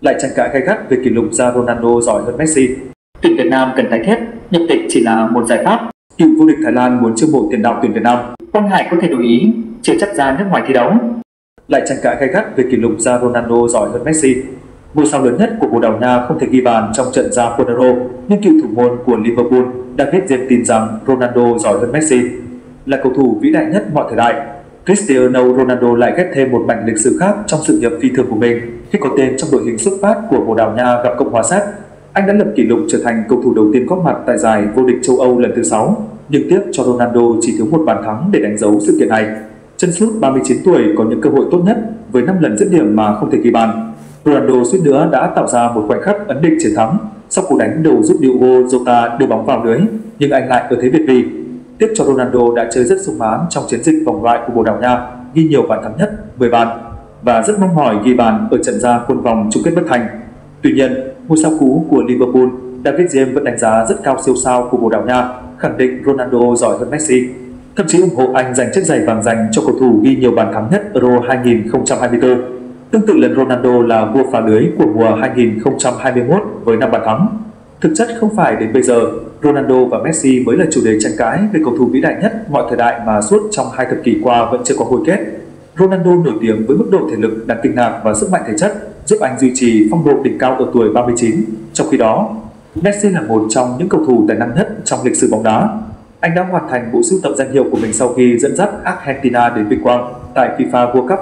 Lại tranh cãi gay gắt về kỷ lục ra Ronaldo giỏi hơn Messi. Tuyển Việt Nam cần tái thiết, nhập tịch chỉ là một giải pháp. Cựu vô địch Thái Lan muốn chiêu mộ tiền đạo tuyển Việt Nam. Quang Hải có thể đổi ý, chưa chắc ra nước ngoài thi đấu. Lại tranh cãi gay gắt về kỷ lục ra Ronaldo giỏi hơn Messi. Ngôi sao lớn nhất của Bồ Đào Nha không thể ghi bàn trong trận ra Fornero, nhưng cựu thủ môn của Liverpool David James tin rằng Ronaldo giỏi hơn Messi. Là cầu thủ vĩ đại nhất mọi thời đại, Cristiano Ronaldo lại ghép thêm một mảnh lịch sử khác trong sự nghiệp phi thường của mình khi có tên trong đội hình xuất phát của Bồ Đào Nha gặp Cộng hòa Séc. Anh đã lập kỷ lục trở thành cầu thủ đầu tiên góp mặt tại giải vô địch châu Âu lần thứ 6, nhưng tiếc cho Ronaldo chỉ thiếu một bàn thắng để đánh dấu sự kiện này. Chân sút 39 tuổi có những cơ hội tốt nhất với 5 lần dứt điểm mà không thể ghi bàn. Ronaldo suýt nữa đã tạo ra một khoảnh khắc ấn định chiến thắng sau cú đánh đầu giúp Diogo Jota đưa bóng vào lưới, nhưng anh lại ở thế biệt vì. Tiếc cho Ronaldo đã chơi rất sung mãn trong chiến dịch vòng loại của Bồ Đào Nha, ghi nhiều bàn thắng nhất 10 bàn và rất mong mỏi ghi bàn ở trận ra quân vòng chung kết bất thành. Tuy nhiên, ngôi sao cũ của Liverpool David James vẫn đánh giá rất cao siêu sao của Bồ Đào Nha, khẳng định Ronaldo giỏi hơn Messi. Thậm chí ủng hộ anh giành chiếc giày vàng dành cho cầu thủ ghi nhiều bàn thắng nhất Euro 2024. Tương tự lần Ronaldo là vua phá lưới của mùa 2021 với 5 bàn thắng. Thực chất không phải đến bây giờ, Ronaldo và Messi mới là chủ đề tranh cãi về cầu thủ vĩ đại nhất mọi thời đại mà suốt trong 2 thập kỷ qua vẫn chưa có hồi kết. Ronaldo nổi tiếng với mức độ thể lực đáng kinh ngạc và sức mạnh thể chất, giúp anh duy trì phong độ đỉnh cao ở tuổi 39. Trong khi đó, Messi là một trong những cầu thủ tài năng nhất trong lịch sử bóng đá. Anh đã hoàn thành bộ sưu tập danh hiệu của mình sau khi dẫn dắt Argentina đến vinh quang tại FIFA World Cup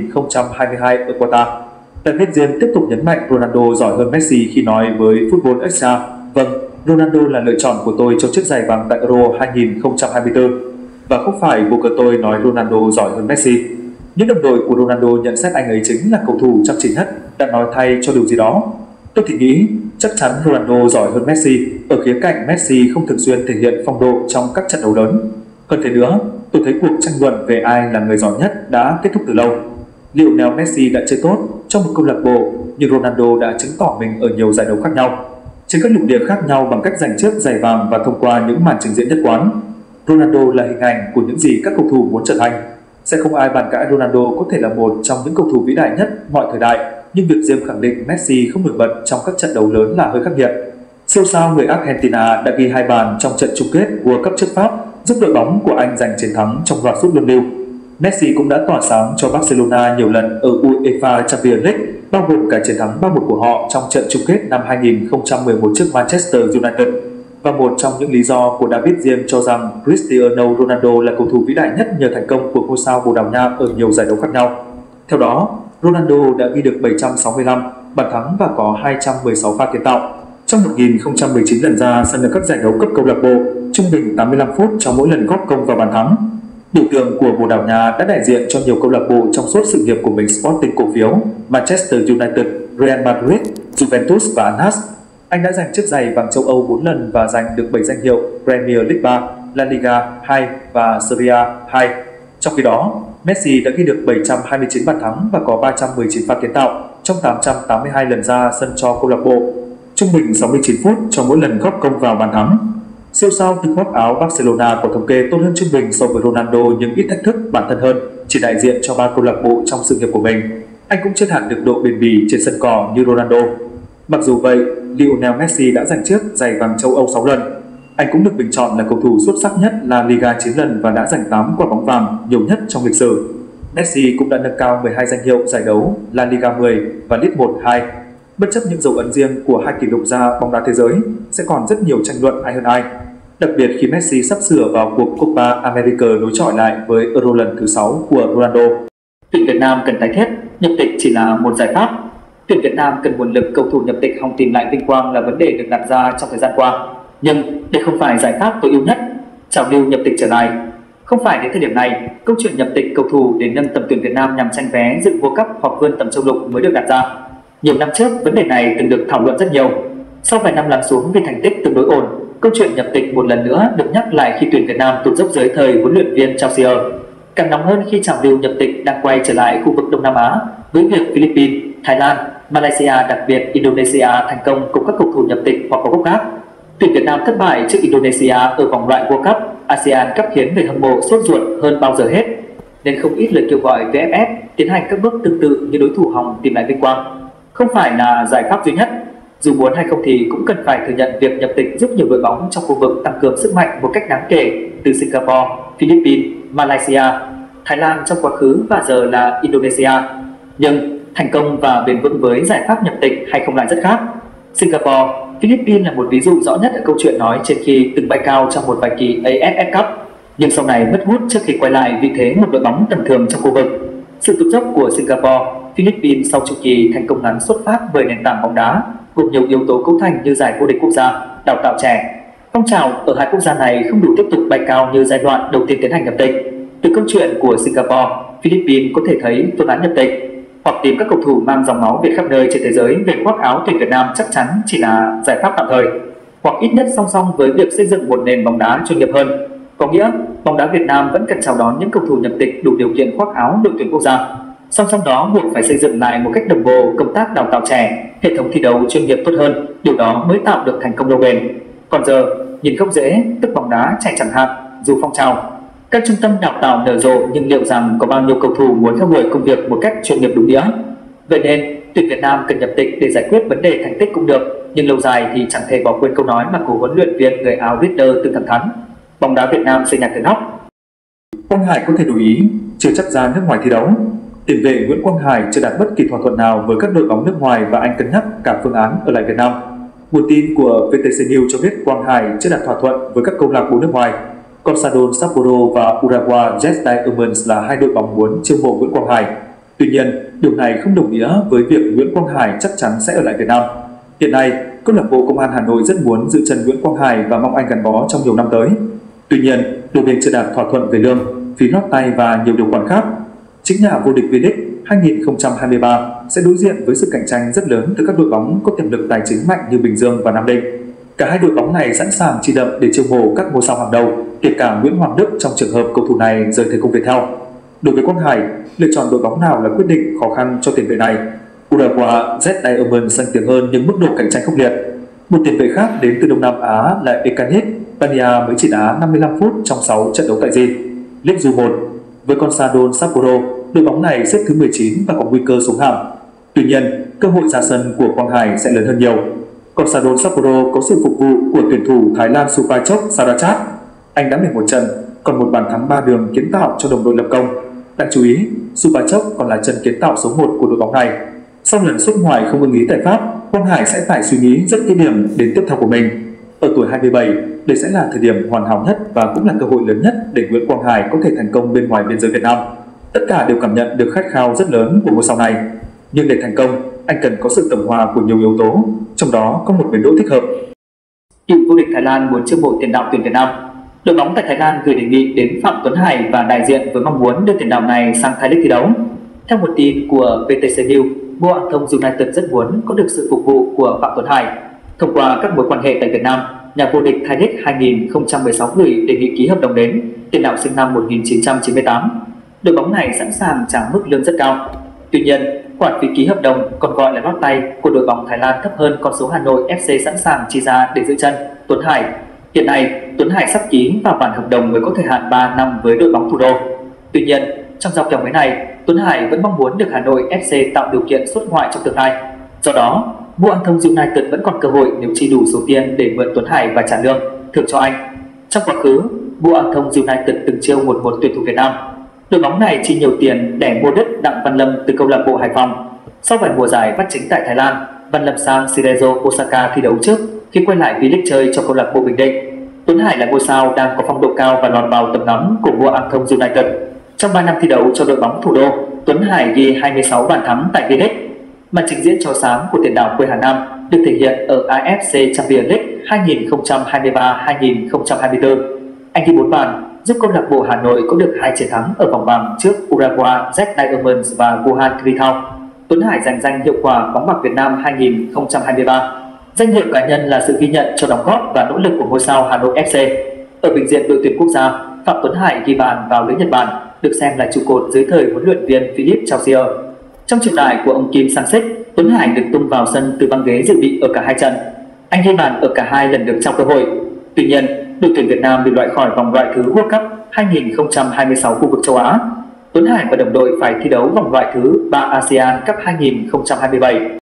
2022 ở Qatar. David James tiếp tục nhấn mạnh Ronaldo giỏi hơn Messi khi nói với Football Extra: "Vâng, Ronaldo là lựa chọn của tôi cho chiếc giày vàng tại Euro 2024. Và không phải vô cớ tôi nói Ronaldo giỏi hơn Messi." Những đồng đội của Ronaldo nhận xét anh ấy chính là cầu thủ chăm chỉ nhất, đã nói thay cho điều gì đó. Tôi thì nghĩ chắc chắn Ronaldo giỏi hơn Messi ở khía cạnh Messi không thường xuyên thể hiện phong độ trong các trận đấu lớn. Hơn thế nữa, tôi thấy cuộc tranh luận về ai là người giỏi nhất đã kết thúc từ lâu. Lionel Messi đã chơi tốt trong một câu lạc bộ, nhưng Ronaldo đã chứng tỏ mình ở nhiều giải đấu khác nhau, trên các lục địa khác nhau bằng cách giành chiếc giày vàng và thông qua những màn trình diễn nhất quán. Ronaldo là hình ảnh của những gì các cầu thủ muốn trở thành. Sẽ không ai bàn cãi Ronaldo có thể là một trong những cầu thủ vĩ đại nhất mọi thời đại, nhưng việc James khẳng định Messi không nổi bật trong các trận đấu lớn là hơi khác biệt. Siêu sao người Argentina đã ghi 2 bàn trong trận chung kết World Cup trước Pháp, giúp đội bóng của anh giành chiến thắng trong loạt sút luân lưu. Messi cũng đã tỏa sáng cho Barcelona nhiều lần ở UEFA Champions League, bao gồm cả chiến thắng 3-1 của họ trong trận chung kết năm 2011 trước Manchester United. Và một trong những lý do của David James cho rằng Cristiano Ronaldo là cầu thủ vĩ đại nhất nhờ thành công của ngôi sao Bồ Đào Nha ở nhiều giải đấu khác nhau. Theo đó, Ronaldo đã ghi được 765 bàn thắng và có 216 pha kiến tạo. Trong 1019 lần ra sân ở các giải đấu cấp câu lạc bộ, trung bình 85 phút cho mỗi lần góp công vào bàn thắng. Biểu tượng của Bồ Đào Nha đã đại diện cho nhiều câu lạc bộ trong suốt sự nghiệp của mình: Sporting cổ phiếu, Manchester United, Real Madrid, Juventus và Al Nassr. Anh đã giành chiếc giày vàng châu Âu 4 lần và giành được 7 danh hiệu Premier League 3, La Liga 2 và Serie A 2. Trong khi đó, Messi đã ghi được 729 bàn thắng và có 319 pha kiến tạo trong 882 lần ra sân cho câu lạc bộ, trung bình 69 phút cho mỗi lần góp công vào bàn thắng. Siêu sao từng khoác áo Barcelona có thống kê tốt hơn trung bình so với Ronaldo nhưng ít thách thức bản thân hơn, chỉ đại diện cho 3 câu lạc bộ trong sự nghiệp của mình. Anh cũng chưa hẳn được độ bền bỉ trên sân cỏ như Ronaldo. Mặc dù vậy, Lionel Messi đã giành chiếc giày vàng châu Âu 6 lần. Anh cũng được bình chọn là cầu thủ xuất sắc nhất La Liga 9 lần và đã giành 8 quả bóng vàng, nhiều nhất trong lịch sử. Messi cũng đã nâng cao 12 danh hiệu giải đấu La Liga 10 và League 1-2. Bất chấp những dấu ấn riêng của 2 kỷ lục gia bóng đá thế giới, sẽ còn rất nhiều tranh luận ai hơn ai. Đặc biệt khi Messi sắp sửa vào cuộc Copa America đối chọi lại với Euro lần thứ 6 của Ronaldo. Tuyển Việt Nam cần tái thiết, nhập tịch chỉ là một giải pháp. Tuyển Việt Nam cần nguồn lực cầu thủ nhập tịch hòng tìm lại vinh quang là vấn đề được đặt ra trong thời gian qua. Nhưng đây không phải giải pháp tối ưu nhất. Trào lưu nhập tịch trở lại. Không phải đến thời điểm này, câu chuyện nhập tịch cầu thủ để nâng tầm tuyển Việt Nam nhằm tranh vé dự World Cup hoặc vươn tầm châu lục mới được đặt ra. Nhiều năm trước, vấn đề này từng được thảo luận rất nhiều. Sau vài năm lắng xuống vì thành tích tương đối ổn, câu chuyện nhập tịch một lần nữa được nhắc lại khi tuyển Việt Nam tụt dốc dưới thời huấn luyện viên Chao Sier. Càng nóng hơn khi trào lưu nhập tịch đang quay trở lại khu vực Đông Nam Á với việc Philippines, Thái Lan, Malaysia, đặc biệt Indonesia thành công cùng các cầu thủ nhập tịch hoặc có gốc gác. Tuyển Việt Nam thất bại trước Indonesia ở vòng loại World Cup, ASEAN Cup khiến người hâm mộ sốt ruột hơn bao giờ hết, nên không ít lời kêu gọi VFF tiến hành các bước tương tự như đối thủ hòng tìm lại vinh quang. không phải là giải pháp duy nhất. Dù muốn hay không thì cũng cần phải thừa nhận việc nhập tịch giúp nhiều đội bóng trong khu vực tăng cường sức mạnh một cách đáng kể từ Singapore, Philippines, Malaysia, Thái Lan trong quá khứ và giờ là Indonesia. Nhưng thành công và bền vững với giải pháp nhập tịch hay không lại rất khác. Singapore, Philippines là một ví dụ rõ nhất ở câu chuyện nói trên khi từng bay cao trong một vài kỳ AFF Cup, nhưng sau này mất hút trước khi quay lại vị thế một đội bóng tầm thường trong khu vực. Sự tụt dốc của Singapore, Philippines sau chu kỳ thành công ngắn xuất phát với nền tảng bóng đá cùng nhiều yếu tố cấu thành như giải vô địch quốc gia, đào tạo trẻ. Phong trào ở hai quốc gia này không đủ tiếp tục bay cao như giai đoạn đầu tiên tiến hành nhập tịch. Từ câu chuyện của Singapore, Philippines có thể thấy phương án nhập tịch hoặc tìm các cầu thủ mang dòng máu Việt khắp nơi trên thế giới về khoác áo tuyển Việt Nam chắc chắn chỉ là giải pháp tạm thời, hoặc ít nhất song song với việc xây dựng một nền bóng đá chuyên nghiệp hơn. Có nghĩa, bóng đá Việt Nam vẫn cần chào đón những cầu thủ nhập tịch đủ điều kiện khoác áo đội tuyển quốc gia. Song song đó buộc phải xây dựng lại một cách đồng bộ công tác đào tạo trẻ, hệ thống thi đấu chuyên nghiệp tốt hơn, điều đó mới tạo được thành công lâu bền. Còn giờ, nhìn gốc rễ, tức bóng đá chạy chẳng hạn, dù phong trào. Các trung tâm đào tạo nở rộ nhưng liệu rằng có bao nhiêu cầu thủ muốn theo đuổi công việc một cách chuyên nghiệp đúng nghĩa? Vậy nên, tuyển Việt Nam cần nhập tịch để giải quyết vấn đề thành tích cũng được, nhưng lâu dài thì chẳng thể bỏ quên câu nói mà cố huấn luyện viên người áo Ritter từng thẳng thắn: bóng đá Việt Nam xây nhà từ nóc. Quang Hải có thể đổi ý, chưa chắc ra nước ngoài thi đấu. Tiền vệ Nguyễn Quang Hải chưa đạt bất kỳ thỏa thuận nào với các đội bóng nước ngoài và anh cân nhắc cả phương án ở lại Việt Nam. Nguồn tin của VTC News cho biết Quang Hải chưa đạt thỏa thuận với các câu lạc bộ nước ngoài. Consadole Sapporo và Urawa Jet Diamonds là hai đội bóng muốn chiêu mộ Nguyễn Quang Hải. Tuy nhiên, điều này không đồng nghĩa với việc Nguyễn Quang Hải chắc chắn sẽ ở lại Việt Nam. Hiện nay, câu lạc bộ Công an Hà Nội rất muốn giữ chân Nguyễn Quang Hải và mong anh gắn bó trong nhiều năm tới. Tuy nhiên, đôi bên chưa đạt thỏa thuận về lương, phí lót tay và nhiều điều khoản khác. Chính nhà vô địch V-League 2023 sẽ đối diện với sự cạnh tranh rất lớn từ các đội bóng có tiềm lực tài chính mạnh như Bình Dương và Nam Định. Cả hai đội bóng này sẵn sàng chi đậm để chiêu mộ các ngôi sao hàng đầu, kể cả Nguyễn Hoàng Đức trong trường hợp cầu thủ này rời thời công Viettel. Đối với Quang Hải, lựa chọn đội bóng nào là quyết định khó khăn cho tiền vệ này. Urawa Jet Diamonds danh tiếng hơn nhưng mức độ cạnh tranh khốc liệt. Một tiền vệ khác đến từ Đông Nam Á là Ekanit Pania mới chỉ đá 55 phút trong 6 trận đấu tại G. League U 1 với Consadole Sapporo, đội bóng này xếp thứ 19 và có nguy cơ xuống hạng. Tuy nhiên, cơ hội ra sân của Quang Hải sẽ lớn hơn nhiều. Consadole Sapporo có sự phục vụ của tuyển thủ Thái Lan Supachok Sarachat. Anh đã 11 trận, còn một bàn thắng 3 đường kiến tạo cho đồng đội lập công. Đáng chú ý, Supachok còn là chân kiến tạo số 1 của đội bóng này. Sau lần xuất ngoại không ưng ý tại Pháp, Quang Hải sẽ phải suy nghĩ rất kỹ điểm đến tiếp theo của mình. Ở tuổi 27, đây sẽ là thời điểm hoàn hảo nhất và cũng là cơ hội lớn nhất để Nguyễn Quang Hải có thể thành công bên ngoài biên giới Việt Nam. Tất cả đều cảm nhận được khát khao rất lớn của ngôi sao này. Nhưng để thành công, anh cần có sự tổng hòa của nhiều yếu tố, trong đó có một bến đỗ thích hợp. Cựu vô địch Thái Lan muốn chiêu mộ tiền đạo tuyển Việt Nam. Đội bóng tại Thái Lan gửi đề nghị đến Phạm Tuấn Hải và đại diện với mong muốn đưa tiền đạo này sang Thái League thi đấu. Theo một tin của VTC News, Boathong United rất muốn có được sự phục vụ của Phạm Tuấn Hải. Thông qua các mối quan hệ tại Việt Nam, nhà vô địch Thái League 2016 gửi đề nghị ký hợp đồng đến tiền đạo sinh năm 1998. Đội bóng này sẵn sàng trả mức lương rất cao. Tuy nhiên, khoản phí ký hợp đồng còn gọi là lót tay của đội bóng Thái Lan thấp hơn con số Hà Nội FC sẵn sàng chi ra để giữ chân Tuấn Hải. Hiện nay, Tuấn Hải sắp ký vào bản hợp đồng mới có thời hạn 3 năm với đội bóng thủ đô. Tuy nhiên, trong dòng kèo mới này, Tuấn Hải vẫn mong muốn được Hà Nội FC tạo điều kiện xuất ngoại trong tương lai. Do đó, Boathong United vẫn còn cơ hội nếu chi đủ số tiền để mượn Tuấn Hải và trả lương thưởng cho anh. Trong quá khứ, Boathong United từng chiêu một tuyển thủ Việt Nam. Đội bóng này chi nhiều tiền để mua đứt Đặng Văn Lâm từ câu lạc bộ Hải Phòng. Sau vài mùa giải bắt chính tại Thái Lan, Văn Lâm sang Cerezo Osaka thi đấu trước khi quay lại V-League chơi cho câu lạc bộ Bình Định. Tuấn Hải là ngôi sao đang có phong độ cao và lọt vào tầm ngắm của Boathong United. Trong 3 năm thi đấu cho đội bóng thủ đô, Tuấn Hải ghi 26 bàn thắng tại V-League. Màn trình diễn chói sáng của tiền đạo quê Hà Nam được thể hiện ở AFC Champions League 2023-2024. Anh ghi 4 bàn, giúp câu lạc bộ Hà Nội có được 2 chiến thắng ở vòng bảng trước Urawa Jet Diamonds và Wuhan Crithao. Tuấn Hải giành danh hiệu quả bóng bạc Việt Nam 2023. Danh hiệu cá nhân là sự ghi nhận cho đóng góp và nỗ lực của ngôi sao Hà Nội FC. Ở bình diện đội tuyển quốc gia, Phạm Tuấn Hải ghi bàn vào lưới Nhật Bản, được xem là trụ cột dưới thời huấn luyện viên Philippe Chausier. Trong triều đại của ông Kim Sang-sik, Tuấn Hải được tung vào sân từ băng ghế dự bị ở cả hai trận. Anh ghi bàn ở cả hai lần được trao cơ hội. Tuy nhiên, đội tuyển Việt Nam bị loại khỏi vòng loại thứ World Cup 2026 khu vực châu Á. Tuấn Hải và đồng đội phải thi đấu vòng loại thứ 3 ASEAN Cup 2027.